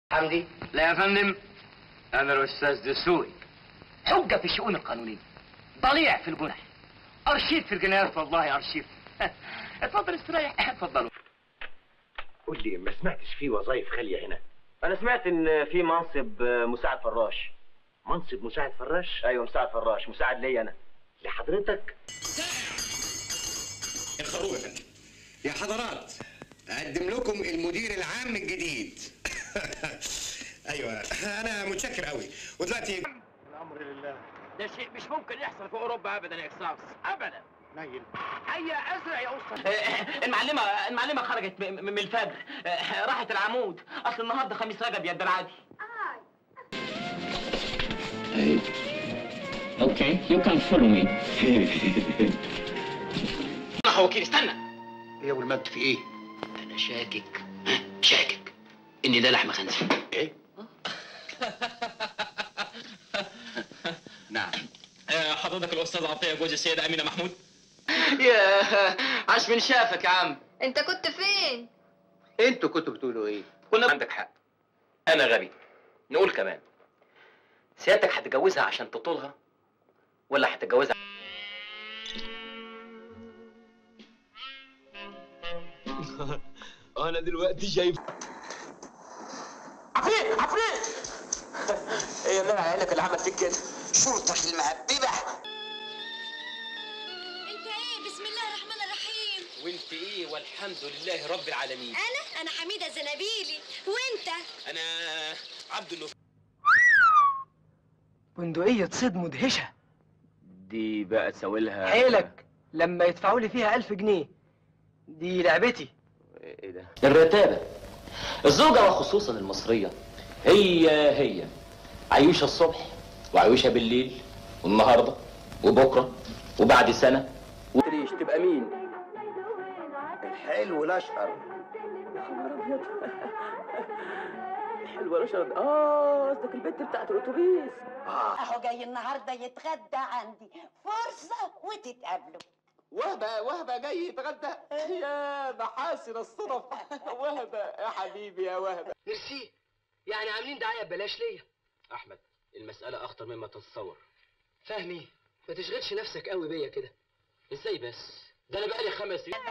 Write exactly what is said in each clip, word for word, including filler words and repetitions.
حمدي؟ لا يا فندم، أنا الأستاذ دسوقي. حجة في الشؤون القانونية، ضليع في الجنح، أرشيف في الجنايات، والله أرشيف. اتفضل استريح، اتفضلوا. قول لي، ما سمعتش في وظائف خالية هنا؟ انا سمعت ان في منصب مساعد فراش. منصب مساعد فراش؟ ايوه مساعد فراش، مساعد ليا انا. لحضرتك؟ الخروج يا فندم. يا حضرات، اقدم لكم المدير العام الجديد. ايوه انا متشكر قوي. ودلوقتي الامر لله. ده شيء مش ممكن يحصل في اوروبا ابدا يا اكساس، ابدا. نيل. هيا ازرع يا اسطى. المعلمه المعلمه خرجت من الفجر، راحت العمود، اصل النهارده خميس رجب يا الدلعادي. Okay, you can follow me. انا وكيل، استنى. ايه يا ابو المجد، في ايه؟ انا شاكك شاكك ان ده لحم خنزير. ايه؟ نعم. حضرتك الأستاذ عطية جوز السيدة أمينة محمود؟ يا عاش من شافك يا عم. انت كنت فين؟ انتوا كنتوا بتقولوا ايه؟ كنا عندك حق، انا غبي. نقول كمان، سيادتك هتتجوزها عشان تطولها ولا هتتجوزها؟ أنا دلوقتي جايب عفريت عفريت. ايه اللي انا قايل لك اللي عمل فيك كده؟ شرطك المهببه. انت ايه؟ بسم الله الرحمن الرحيم. وانت ايه؟ والحمد لله رب العالمين. انا انا حميده زنابيلي. وانت؟ انا عبد النف. بندقية صيد مدهشة. دي بقى تساوي لها حيلك لما يدفعوا لي فيها ألف جنيه. دي لعبتي. ايه ده؟ الرتابه. الزوجه وخصوصا المصريه هي هي عيوشه الصبح وعيوشه بالليل والنهارده وبكره وبعد سنه. وتريش تبقى مين؟ الحلو الاشقر. يا خبر ابيض. الحلوه الاشقر. اه قصدك البنت بتاعت الاتوبيس. اهو جاي النهارده يتغدى عندي، فرصه وتتقابلوا. وهبه وهبه جاي يتغدى. يا محاسن الصدف. وهبه يا حبيبي يا وهبه. ميرسي، يعني عاملين دعاية ببلاش ليا. احمد، المساله اخطر مما تتصور. فهمي، ما تشغلش نفسك قوي بيا كده. ازاي بس؟ ده انا بقالي خمس سنين.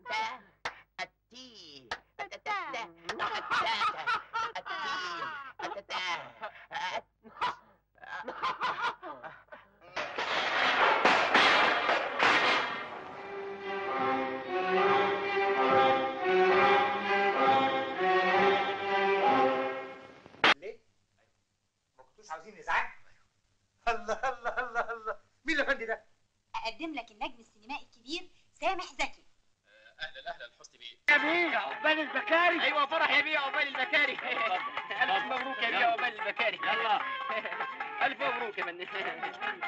عاوزين نزعج؟ الله الله الله الله، مين الافندي ده؟ اقدم لك النجم السينمائي الكبير سامح زكي. أهلا أهلا حسني بيه. يا بيه عقبال البكاري. ايوه فرح يا بيه عقبال البكاري. الف مبروك يا بيه عقبال البكاري. يلا الف مبروك يا فندم.